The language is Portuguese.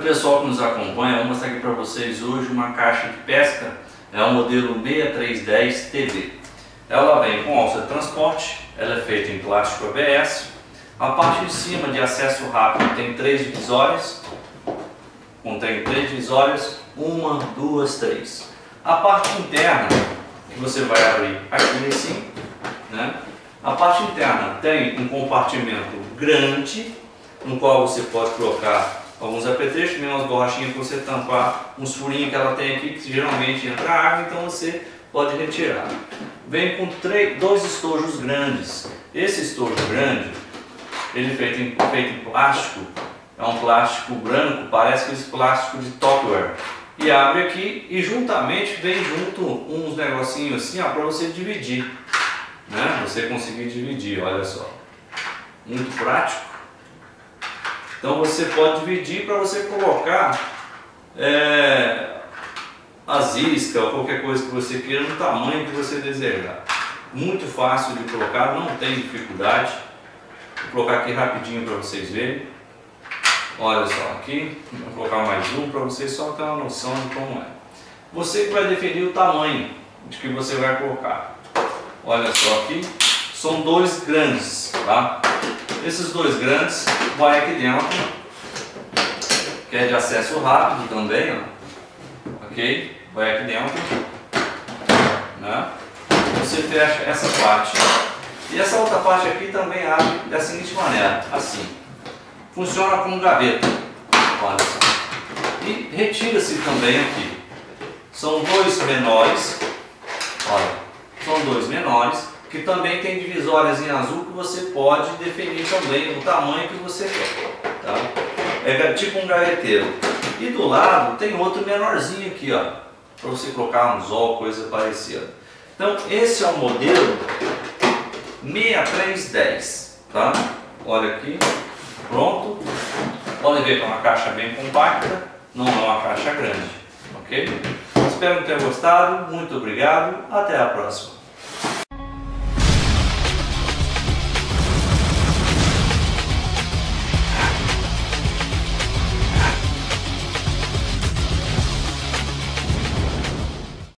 pessoal que nos acompanha, eu vou mostrar aqui para vocês hoje uma caixa de pesca, é o modelo 6310 TV. Ela vem com alça de transporte, ela é feita em plástico ABS. A parte de cima de acesso rápido tem 3 divisórias, contém 3 divisórias, 1, 2, 3. A parte interna, que você vai abrir aqui assim, né? A parte interna tem um compartimento grande, no qual você pode colocar alguns apetrechos, umas borrachinhas para você tampar uns furinhos que ela tem aqui, que geralmente entra água, então você pode retirar. Vem com 2 estojos grandes. Esse estojo grande, ele é feito em plástico, é um plástico branco, parece que esse plástico de Tupperware. E abre aqui e juntamente vem junto uns negocinhos assim, para você dividir, né? Você conseguir dividir, olha só. Muito prático. Então você pode dividir para você colocar as iscas ou qualquer coisa que você queira no tamanho que você desejar. Muito fácil de colocar, não tem dificuldade. Vou colocar aqui rapidinho para vocês verem. Olha só aqui, vou colocar mais um para vocês só ter uma noção de como é. Você que vai definir o tamanho de que você vai colocar. Olha só aqui, são 2 grandes, tá? Esses 2 grandes vai aqui dentro, que é de acesso rápido também, ó. Ok? Vai aqui dentro, né? Você fecha essa parte. E essa outra parte aqui também abre da seguinte maneira, assim. Funciona como gaveta, olha só. E retira-se também aqui. São 2 menores, olha, são 2 menores, que também tem divisórias em azul que você pode definir também o tamanho que você quer, tá? É tipo um gaveteiro. E do lado tem outro menorzinho aqui, ó, para você colocar um anzol, coisa parecida. Então esse é o modelo 6310, tá? Olha aqui. Pronto, pode ver que é uma caixa bem compacta, não é uma caixa grande, ok? Espero que tenham gostado, muito obrigado, até a próxima.